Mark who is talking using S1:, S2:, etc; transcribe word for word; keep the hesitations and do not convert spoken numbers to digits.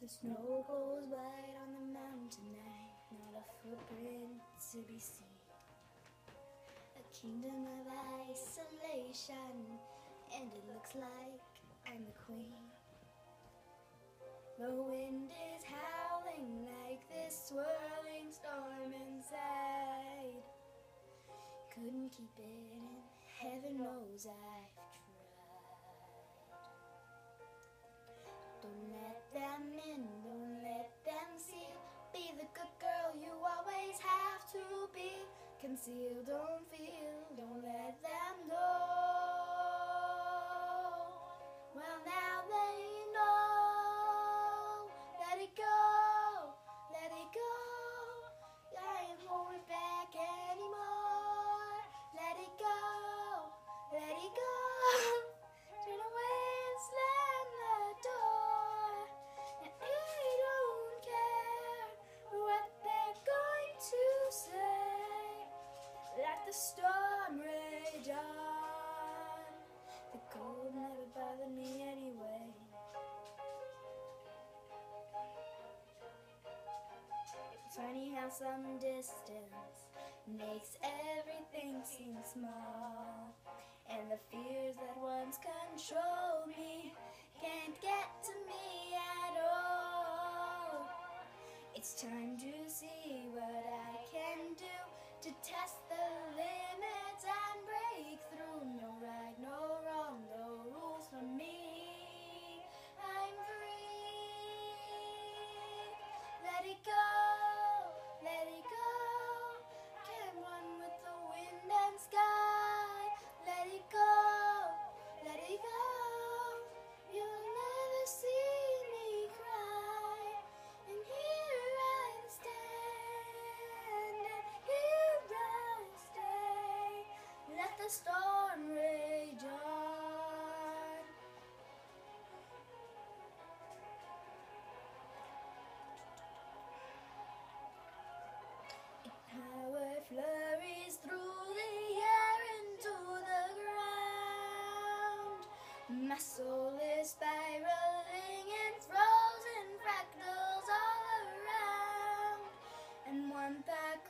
S1: The snow goes white on the mountain tonight, not a footprint to be seen. A kingdom of isolation, and it looks like I'm the queen. The wind is howling like this swirling storm inside. Couldn't keep it in, heaven knows I've tried. Don't let them in, don't let them see. Be the good girl you always have to be. Conceal, don't feel, don't let them know. Well, now they know. Let it go, let it go. I ain't holding back anymore. Let it go, let it go. Turn away and slam the door. And I don't care what they're going to say. Let the storm rage on. The cold never bothered me anyway. It's funny how some distance makes everything seem small, and the fears that once controlled me can't get to me at all. It's time to see what I can do to test the limits and break through. No right, no wrong, no rules for me. I'm free. Let it go, let it go. Can't run with the wind and sky. Let it go, let it go. You'll never see me cry. And here I stand, and here I stay. Let the storm rage on. Power flurries through the air into the ground. My soul is spiraling in frozen fractals all around. And one thought